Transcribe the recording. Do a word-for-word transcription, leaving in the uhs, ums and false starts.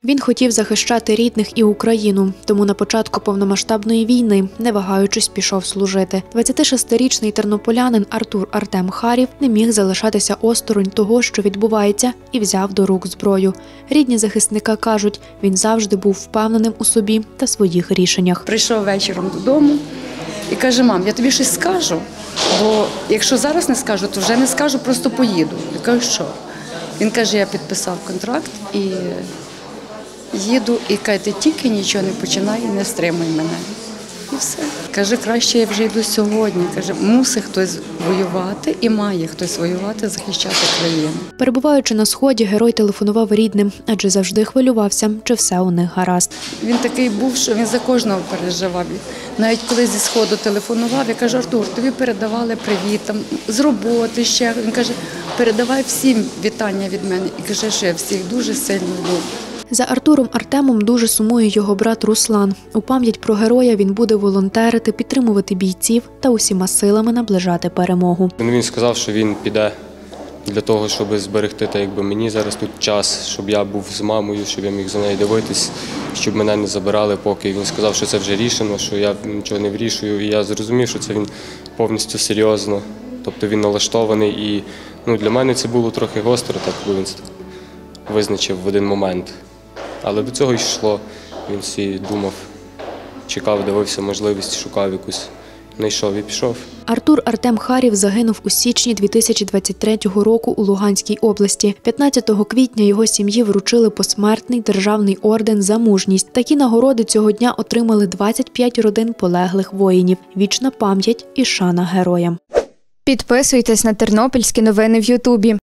Він хотів захищати рідних і Україну, тому на початку повномасштабної війни, не вагаючись, пішов служити. двадцятишестирічний тернополянин Артур Артем Харів не міг залишатися осторонь того, що відбувається, і взяв до рук зброю. Рідні захисника кажуть, він завжди був впевненим у собі та своїх рішеннях. Прийшов вечором додому і каже: мам, я тобі щось скажу, бо якщо зараз не скажу, то вже не скажу, просто поїду. Я кажу, що? Він каже, я підписав контракт і їду, і каже, ти тільки нічого не починай, не стримуй мене. І все. Каже, краще я вже йду сьогодні. Каже, мусить хтось воювати і має хтось воювати, захищати країну. Перебуваючи на Сході, герой телефонував рідним, адже завжди хвилювався, чи все у них гаразд. Він такий був, що він за кожного переживав. Навіть коли зі Сходу телефонував, я кажу, Артур, тобі передавали привіт, там, з роботи ще. Він каже, передавай всім вітання від мене. І каже, що я всіх дуже сильно люблю. За Артуром Артемом дуже сумує його брат Руслан. У пам'ять про героя він буде волонтерити, підтримувати бійців та усіма силами наближати перемогу. Він сказав, що він піде для того, щоб зберегти так, якби мені зараз тут час, щоб я був з мамою, щоб я міг за нею дивитись, щоб мене не забирали поки. Він сказав, що це вже рішено, що я нічого не вирішую. І я зрозумів, що це він повністю серйозно. Тобто він налаштований. І ну, для мене це було трохи гостро, так коли він визначив в один момент. Але до цього йшло, він всі думав, чекав, дивився можливість, шукав якусь, знайшов і пішов. Артур Артем Харів загинув у січні дві тисячі двадцять третього року у Луганській області. п'ятнадцятого квітня його сім'ї вручили посмертний державний орден «За мужність». Такі нагороди цього дня отримали двадцять п'ять родин полеглих воїнів. Вічна пам'ять і шана героям. Підписуйтесь на тернопільські новини в Ютубі.